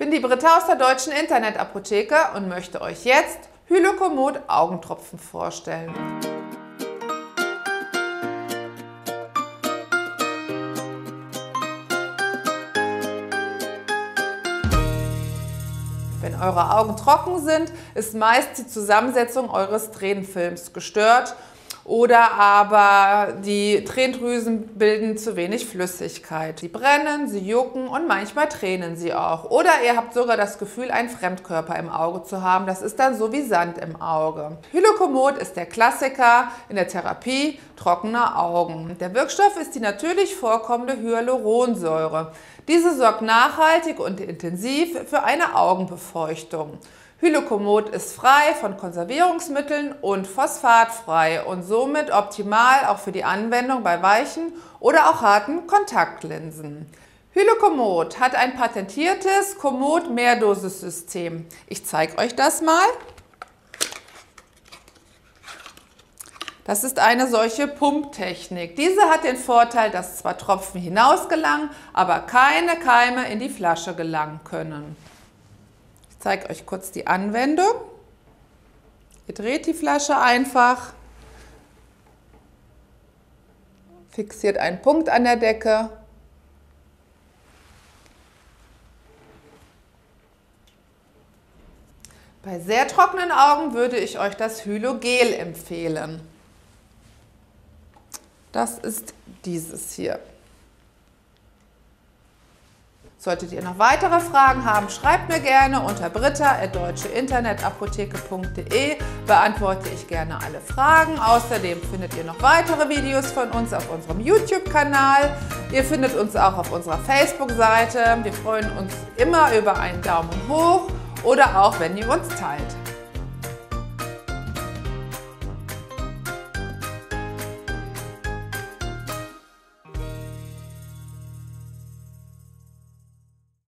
bin die Britta aus der Deutschen Internetapotheke und möchte euch jetzt Hylokomod Augentropfen vorstellen. Wenn eure Augen trocken sind, ist meist die Zusammensetzung eures Tränenfilms gestört oder aber die Tränendrüsen bilden zu wenig Flüssigkeit. Sie brennen, sie jucken und manchmal tränen sie auch. Oder ihr habt sogar das Gefühl, einen Fremdkörper im Auge zu haben. Das ist dann so wie Sand im Auge. Hylokomod ist der Klassiker in der Therapie trockener Augen. Der Wirkstoff ist die natürlich vorkommende Hyaluronsäure. Diese sorgt nachhaltig und intensiv für eine Augenbefeuchtung. Hylokomod ist frei von Konservierungsmitteln und phosphatfrei und somit optimal auch für die Anwendung bei weichen oder auch harten Kontaktlinsen. Hylokomod hat ein patentiertes Komod-Mehrdosissystem. Ich zeige euch das mal. Das ist eine solche Pumptechnik. Diese hat den Vorteil, dass zwar Tropfen hinausgelangen, aber keine Keime in die Flasche gelangen können. Ich zeige euch kurz die Anwendung. Ihr dreht die Flasche einfach, fixiert einen Punkt an der Decke. Bei sehr trockenen Augen würde ich euch das Hylogel empfehlen. Das ist dieses hier. Solltet ihr noch weitere Fragen haben, schreibt mir gerne unter britta@deutscheinternetapotheke.de. Beantworte ich gerne alle Fragen. Außerdem findet ihr noch weitere Videos von uns auf unserem YouTube-Kanal. Ihr findet uns auch auf unserer Facebook-Seite. Wir freuen uns immer über einen Daumen hoch oder auch, wenn ihr uns teilt.